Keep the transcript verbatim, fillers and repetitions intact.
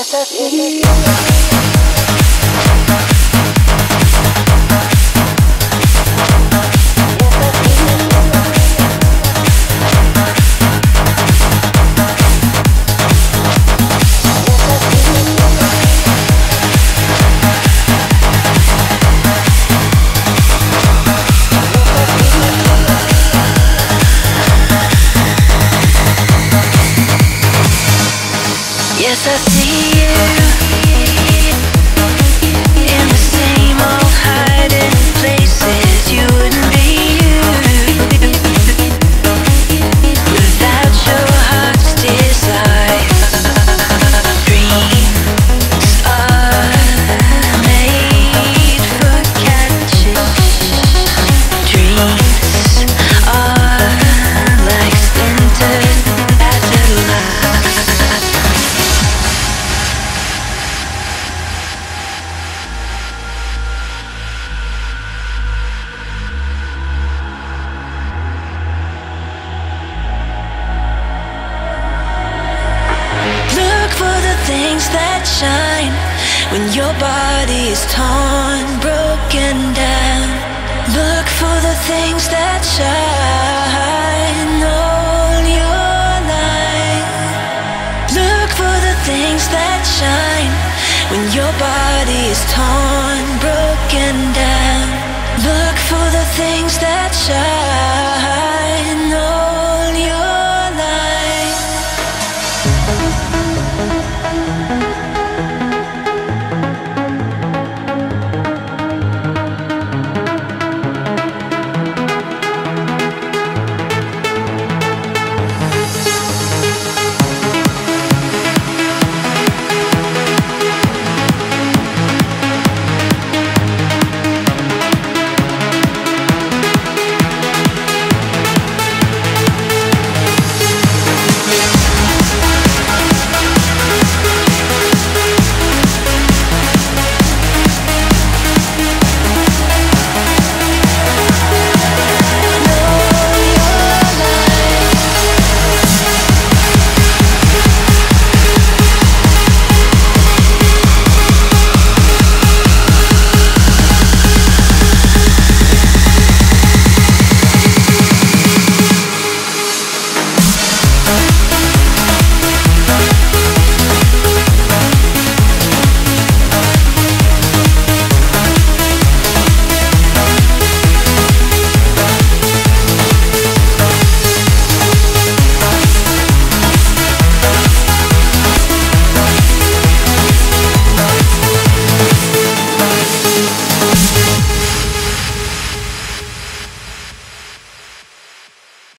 Yes, I see. Yes, I see you in the same old hiding places. You wouldn't be you without your heart's desire. Dreams are made for catching. Dreams are like splintered satellites. Things that shine when your body is torn, broken down. Look for the things that shine all your life. Look for the things that shine when your body is torn, broken down. Look for the things that shine.